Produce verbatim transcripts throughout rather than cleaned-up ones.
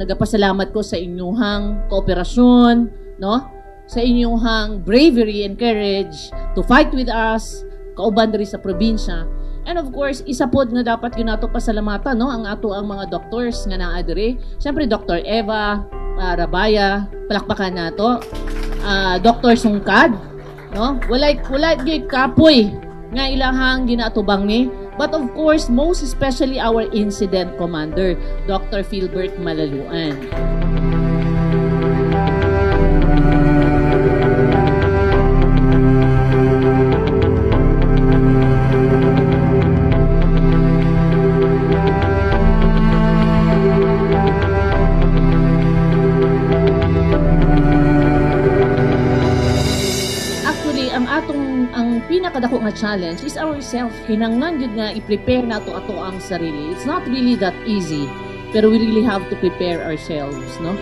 nagapasalamat ko sa inyong kooperasyon, no? Sa inyong bravery and courage to fight with us, kauban diri sa probinsya. And of course, isa pod nga dapat yun nato pasalamatan, no? Ang ato ang mga doctors nga naa diri. Siyempre, Doctor Eva uh, Rabaya, palakpakan nato. Uh, Doctor Sungkad, no? Walay walay gyud kapoy nga ilahang ginatubang ni. But of course, most especially our incident commander, Doctor Philbert Malaluan. Ang atong ang pinakadako nga challenge is ourselves. Kinanglan jud nga i-prepare nato ato ang sarili. It's not really that easy, pero we really have to prepare ourselves, no?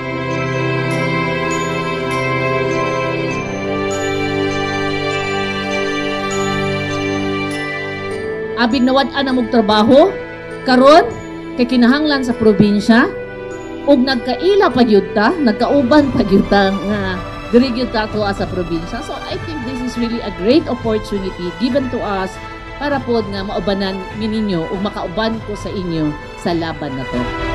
Abig nawad-an ang trabaho karon kay kinahanglan sa probinsya ug nagkaila pa gyud ta, nagkauban pa gyud ta nga diri gyud ta to as a probinsya. So I think this is really a great opportunity given to us para pod nga maubanan ninyo ug makauban ko sa inyo sa laban na to.